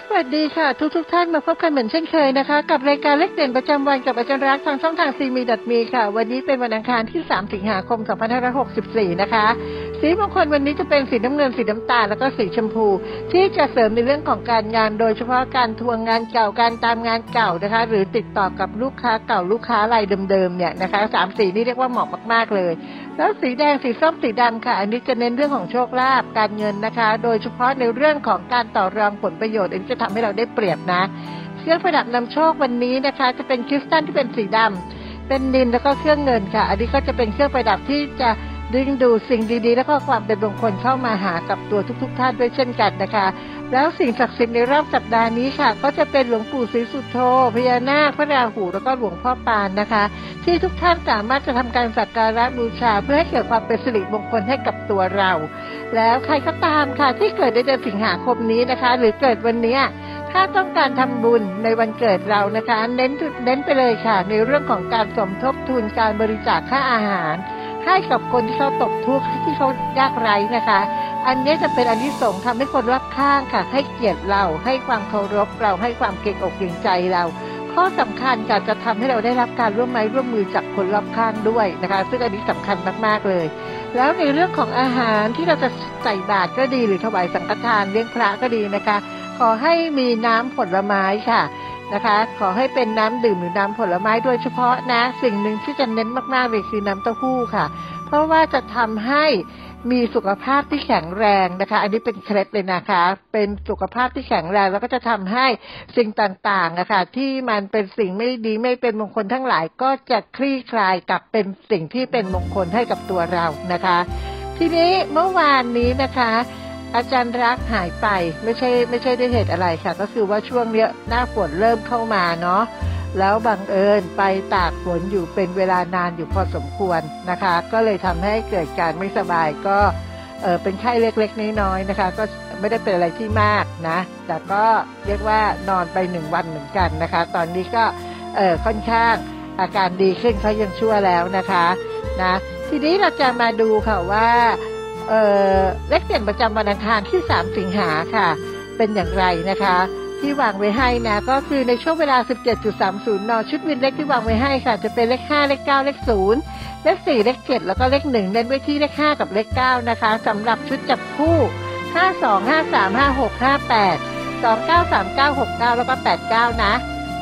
สวัสดีค่ะทุกท่านมาพบกันเหมือนเช่นเคยนะคะกับรายการเลขเด่นประจำวันกับอาจารย์รักทางช่องทาง CME.me ค่ะวันนี้เป็นวันอังคารที่3สิงหาคม2564นะคะสีมงคลวันนี้จะเป็นสีน้ำเงินสีน้ำตาลแล้วก็สีชมพูที่จะเสริมในเรื่องของการงานโดยเฉพาะการทวงงานเก่าการตามงานเก่านะคะหรือติดต่อกับลูกค้าเก่าลูกค้ารายเดิมๆเนี่ยนะคะ3สีนี้เรียกว่าเหมาะมากๆเลยแล้วสีแดงสีส้มสีดำค่ะอันนี้จะเน้นเรื่องของโชคลาภการเงินนะคะโดยเฉพาะในเรื่องของการต่อรองผลประโยชน์อันนี้จะทำให้เราได้เปรียบนะเครื่องประดับนำโชควันนี้นะคะจะเป็นคริสตัลที่เป็นสีดำเป็นนิลแล้วก็เครื่องเงินค่ะอันนี้ก็จะเป็นเครื่องประดับที่จะดึงดูดสิ่งดีๆและก็ความเป็นมงคลเข้ามาหากับตัวทุกท่านด้วยเช่นกันนะคะแล้วสิ่งศักดิ์สิทธิ์ในรอบสัปดาห์นี้ค่ะก็จะเป็นหลวงปู่ศรีสุโธพญานาคพระราหูแล้วก็หลวงพ่อปานนะคะที่ทุกท่านสามารถจะทำการสักการะบูชาเพื่อให้เกิดความเป็นสิริมงคลให้กับตัวเราแล้วใครก็ตามค่ะที่เกิดในเดือนสิงหาคมนี้นะคะหรือเกิดวันนี้ถ้าต้องการทำบุญในวันเกิดเรานะคะเน้นไปเลยค่ะในเรื่องของการสมทบทุนการบริจาคค่าอาหารให้กับคนที่เขาตกทุกข์ที่เขายากไร้นะคะอันนี้จะเป็นอานิสงส์ทำให้คนรอบข้างค่ะให้เกียรติเราให้ความเคารพเราให้ความเกรงอกเกรงใจเราข้อสำคัญค่ะจะทำให้เราได้รับการร่วมไม้ร่วมมือจากคนรอบข้างด้วยนะคะซึ่งอันนี้สำคัญมากๆเลยแล้วในเรื่องของอาหารที่เราจะใส่บาตรก็ดีหรือถวายสังฆทานเลี้ยงพระก็ดีนะคะขอให้มีน้ำผลไม้ค่ะนะคะขอให้เป็นน้ำดื่มหรือน้ำผลไม้โดยเฉพาะนะสิ่งหนึ่งที่จะเน้นมากๆเลยคือน้ำเต้าหู้ค่ะเพราะว่าจะทำให้มีสุขภาพที่แข็งแรงนะคะอันนี้เป็นเคล็ดเลยนะคะเป็นสุขภาพที่แข็งแรงแล้วก็จะทำให้สิ่งต่างๆนะคะที่มันเป็นสิ่งไม่ดีไม่เป็นมงคลทั้งหลายก็จะคลี่คลายกลับเป็นสิ่งที่เป็นมงคลให้กับตัวเรานะคะทีนี้เมื่อวานนี้นะคะอาจารย์รักหายไปไม่ใช่ด้วยเหตุอะไรค่ะก็คือว่าช่วงเนี้ยหน้าฝนเริ่มเข้ามาเนาะแล้วบังเอิญไปตากฝนอยู่เป็นเวลานานอยู่พอสมควรนะคะก็เลยทำให้เกิดการไม่สบายก็เป็นไข้เล็กๆน้อยๆนะคะก็ไม่ได้เป็นอะไรที่มากนะแต่ก็เรียกว่านอนไป1วันเหมือนกันนะคะตอนนี้ก็ค่อนข้างอาการดีขึ้นเขายังชั่วแล้วนะคะนะทีนี้เราจะมาดูค่ะว่าเลขเด่นประจำวันอังคารที่3สิงหาค่ะเป็นอย่างไรนะคะที่วางไว้ให้นะก็คือในช่วงเวลา 17.30 น.ชุดวินเลขที่วางไว้ให้ค่ะจะเป็นเลข5เลข9เลข0เลข4เลข7แล้วก็เลข1เน้นไว้ที่เลข5กับเลข9นะคะสำหรับชุดจับคู่52 53 56 58 29 39 69แล้วก็89นะ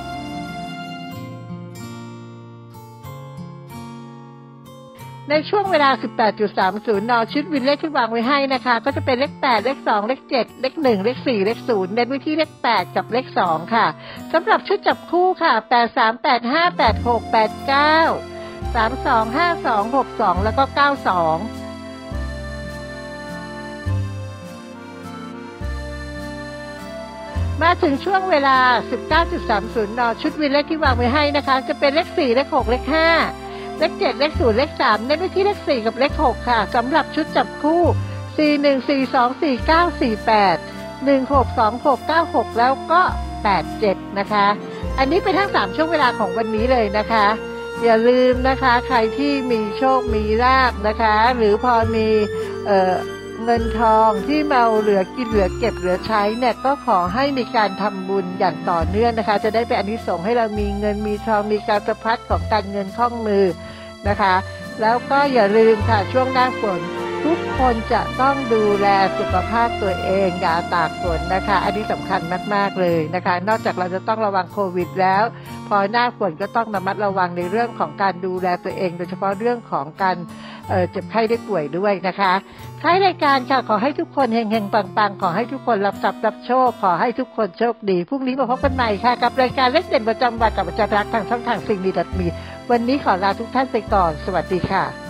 ในช่วงเวลา 18.30 น.ชุดวินเลขที่วางไว้ให้นะคะก็จะเป็นเลข8เลข2เลข7เลข1เลข4เลข0เน้นไว้ที่เลข8กับเลข2ค่ะสำหรับชุดจับคู่ค่ะ83 85 86 89 32 52 62แล้วก็92มาถึงช่วงเวลา 19.30 น.ชุดวินเลขที่วางไว้ให้นะคะจะเป็นเลข4เลข6เลข5เลข7เลข0เลข3เน้นไปที่เลข4กับเลข6ค่ะสำหรับชุดจับคู่41 42 49 48 16 26 96แล้วก็87นะคะอันนี้เป็นทั้ง3ช่วงเวลาของวันนี้เลยนะคะอย่าลืมนะคะใครที่มีโชคมีลาภนะคะหรือพอมีเงินทองที่มาเหลือกินเหลือเก็บเหลือใช้เนี่ยก็ขอให้มีการทำบุญอย่างต่อเนื่องนะคะจะได้เป็นอานิสงส์ให้เรามีเงินมีทองมีการสะพัดของการเงินคล่องมือนะคะแล้วก็อย่าลืมค่ะช่วงหน้าฝนทุกคนจะต้องดูแลสุขภาพตัวเองอย่าตากฝนนะคะอันนี้สำคัญมากๆเลยนะคะนอกจากเราจะต้องระวังโควิดแล้วพอหน้าฝนก็ต้องระมัดระวังในเรื่องของการดูแลตัวเองโดยเฉพาะเรื่องของการเจ็บไข้ได้ป่วยด้วยนะคะท้ายรายการค่ะขอให้ทุกคนเฮงๆปังๆขอให้ทุกคนรับทรัพย์รับโชคขอให้ทุกคนโชคดีพรุ่งนี้มาพบกันใหม่ค่ะกับรายการเลขเด่นประจำวันกับอาจารย์รักทางช่องทางCME.meวันนี้ขอลาทุกท่านไปก่อนสวัสดีค่ะ